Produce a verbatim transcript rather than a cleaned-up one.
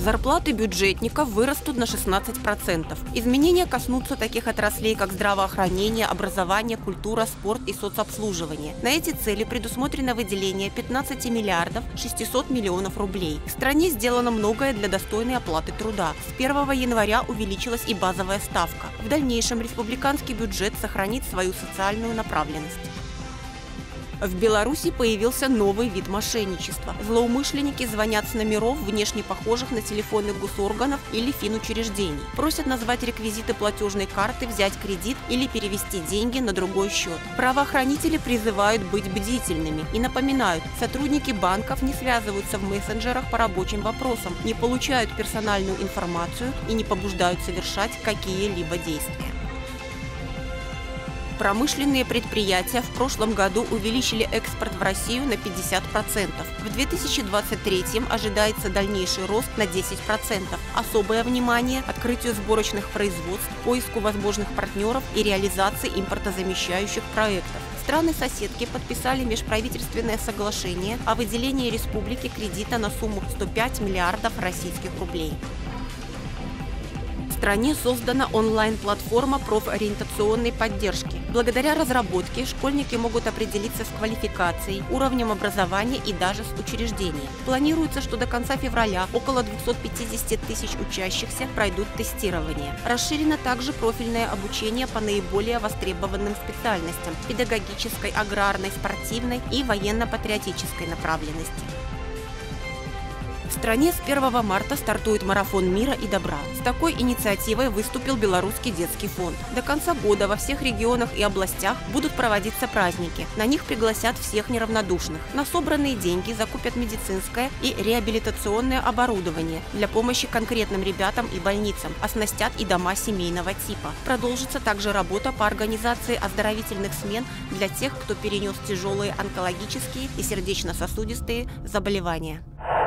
Зарплаты бюджетников вырастут на шестнадцать процентов. Изменения коснутся таких отраслей, как здравоохранение, образование, культура, спорт и соцобслуживание. На эти цели предусмотрено выделение пятнадцати миллиардов шестисот миллионов рублей. В стране сделано многое для достойной оплаты труда. С первого января увеличилась и базовая ставка. В дальнейшем республиканский бюджет сохранит свою социальную направленность. В Беларуси появился новый вид мошенничества. Злоумышленники звонят с номеров, внешне похожих на телефоны госорганов или финучреждений. Просят назвать реквизиты платежной карты, взять кредит или перевести деньги на другой счет. Правоохранители призывают быть бдительными и напоминают, сотрудники банков не связываются в мессенджерах по рабочим вопросам, не получают персональную информацию и не побуждают совершать какие-либо действия. Промышленные предприятия в прошлом году увеличили экспорт в Россию на пятьдесят процентов. В две тысячи двадцать третьем ожидается дальнейший рост на десять процентов. Особое внимание – открытию сборочных производств, поиску возможных партнеров и реализации импортозамещающих проектов. Страны-соседки подписали межправительственное соглашение о выделении республике кредита на сумму сто пять миллиардов российских рублей. В стране создана онлайн-платформа профориентационной поддержки. Благодаря разработке школьники могут определиться с квалификацией, уровнем образования и даже с учреждением. Планируется, что до конца февраля около двухсот пятидесяти тысяч учащихся пройдут тестирование. Расширено также профильное обучение по наиболее востребованным специальностям – педагогической, аграрной, спортивной и военно-патриотической направленности. В стране с первого марта стартует марафон мира и добра. С такой инициативой выступил Белорусский детский фонд. До конца года во всех регионах и областях будут проводиться праздники. На них пригласят всех неравнодушных. На собранные деньги закупят медицинское и реабилитационное оборудование для помощи конкретным ребятам и больницам, оснастят и дома семейного типа. Продолжится также работа по организации оздоровительных смен для тех, кто перенес тяжелые онкологические и сердечно-сосудистые заболевания.